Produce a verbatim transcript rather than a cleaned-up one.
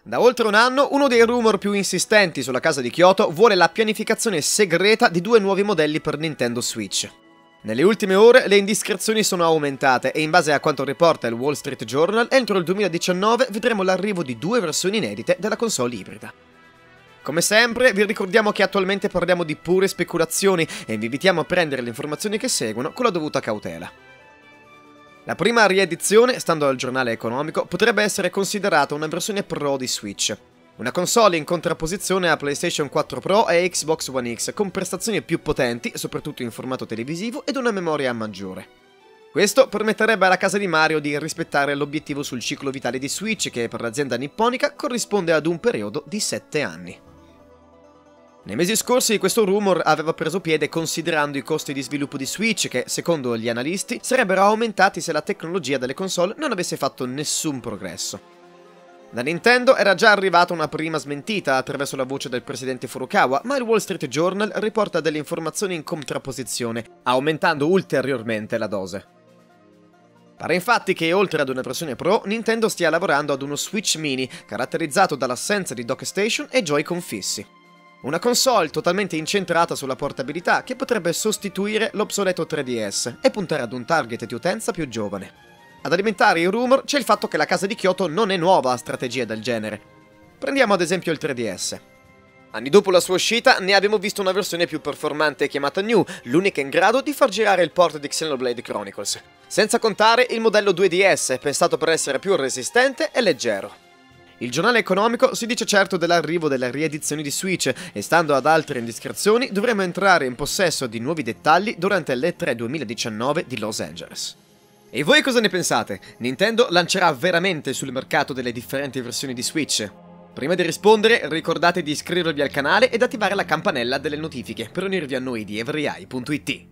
Da oltre un anno, uno dei rumor più insistenti sulla casa di Kyoto vuole la pianificazione segreta di due nuovi modelli per Nintendo Switch. Nelle ultime ore le indiscrezioni sono aumentate e in base a quanto riporta il Wall Street Journal, entro il duemiladiciannove vedremo l'arrivo di due versioni inedite della console ibrida. Come sempre, vi ricordiamo che attualmente parliamo di pure speculazioni e vi invitiamo a prendere le informazioni che seguono con la dovuta cautela. La prima riedizione, stando al giornale economico, potrebbe essere considerata una versione Pro di Switch. Una console in contrapposizione a PlayStation quattro Pro e Xbox One X, con prestazioni più potenti, soprattutto in formato televisivo, ed una memoria maggiore. Questo permetterebbe alla casa di Mario di rispettare l'obiettivo sul ciclo vitale di Switch, che per l'azienda nipponica corrisponde ad un periodo di sette anni. Nei mesi scorsi questo rumor aveva preso piede considerando i costi di sviluppo di Switch che, secondo gli analisti, sarebbero aumentati se la tecnologia delle console non avesse fatto nessun progresso. Da Nintendo era già arrivata una prima smentita attraverso la voce del presidente Furukawa, ma il Wall Street Journal riporta delle informazioni in contrapposizione, aumentando ulteriormente la dose. Pare infatti che, oltre ad una versione Pro, Nintendo stia lavorando ad uno Switch Mini, caratterizzato dall'assenza di dock station e Joy-Con fissi. Una console totalmente incentrata sulla portabilità che potrebbe sostituire l'obsoleto tre D S e puntare ad un target di utenza più giovane. Ad alimentare i rumor c'è il fatto che la casa di Kyoto non è nuova a strategie del genere. Prendiamo ad esempio il tre D S. Anni dopo la sua uscita ne abbiamo visto una versione più performante chiamata New, l'unica in grado di far girare il port di Xenoblade Chronicles. Senza contare il modello due D S, pensato per essere più resistente e leggero. Il giornale economico si dice certo dell'arrivo delle riedizioni di Switch e, stando ad altre indiscrezioni, dovremo entrare in possesso di nuovi dettagli durante l'E tre duemiladiciannove di Los Angeles. E voi cosa ne pensate? Nintendo lancerà veramente sul mercato delle differenti versioni di Switch? Prima di rispondere, ricordate di iscrivervi al canale ed attivare la campanella delle notifiche per unirvi a noi di everyeye punto it.